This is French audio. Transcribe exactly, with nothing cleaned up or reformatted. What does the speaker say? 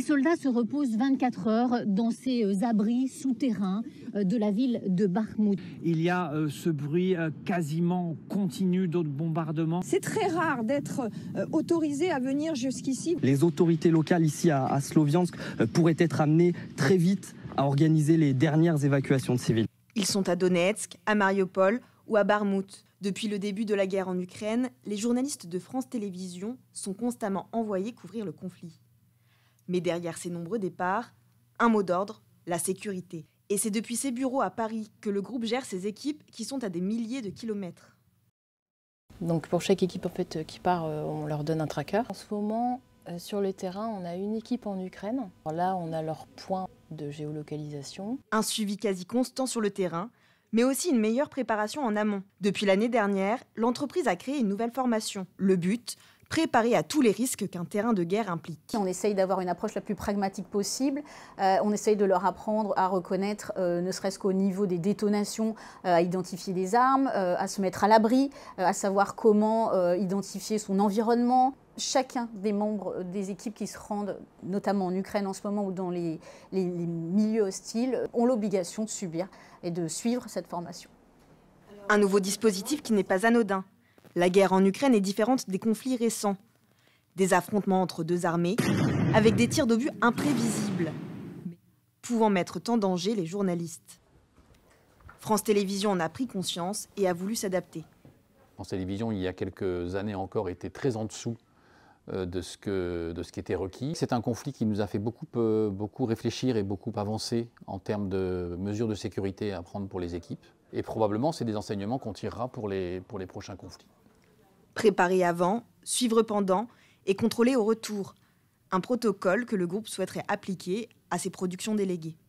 soldats se reposent vingt-quatre heures dans ces abris souterrains de la ville de Bakhmout. Il y a euh, ce bruit euh, quasiment continu d'autres bombardements. C'est très rare d'être euh, autorisé à venir jusqu'ici. Les autorités locales ici à, à Sloviansk euh, pourraient être amenées très vite à organiser les dernières évacuations de civils. Ils sont à Donetsk, à Mariupol ou à Bakhmout. Depuis le début de la guerre en Ukraine, les journalistes de France Télévisions sont constamment envoyés couvrir le conflit. Mais derrière ces nombreux départs, un mot d'ordre, la sécurité. Et c'est depuis ses bureaux à Paris que le groupe gère ses équipes qui sont à des milliers de kilomètres. Donc pour chaque équipe en fait, qui part, on leur donne un tracker. En ce moment, sur le terrain, on a une équipe en Ukraine. Alors là, on a leur point de géolocalisation. Un suivi quasi constant sur le terrain, mais aussi une meilleure préparation en amont. Depuis l'année dernière, l'entreprise a créé une nouvelle formation. Le but, préparer à tous les risques qu'un terrain de guerre implique. On essaye d'avoir une approche la plus pragmatique possible. Euh, on essaye de leur apprendre à reconnaître, euh, ne serait-ce qu'au niveau des détonations, euh, à identifier des armes, euh, à se mettre à l'abri, euh, à savoir comment euh, identifier son environnement. Chacun des membres des équipes qui se rendent, notamment en Ukraine en ce moment ou dans les, les, les milieux hostiles, ont l'obligation de subir et de suivre cette formation. Un nouveau dispositif qui n'est pas anodin. La guerre en Ukraine est différente des conflits récents. Des affrontements entre deux armées, avec des tirs d'obus imprévisibles, pouvant mettre en danger les journalistes. France Télévisions en a pris conscience et a voulu s'adapter. France Télévisions, il y a quelques années encore, était très en dessous de ce, que, de ce qui était requis. C'est un conflit qui nous a fait beaucoup, beaucoup réfléchir et beaucoup avancer en termes de mesures de sécurité à prendre pour les équipes. Et probablement, c'est des enseignements qu'on tirera pour les, pour les prochains conflits. Préparer avant, suivre pendant et contrôler au retour. Un protocole que le groupe souhaiterait appliquer à ses productions déléguées.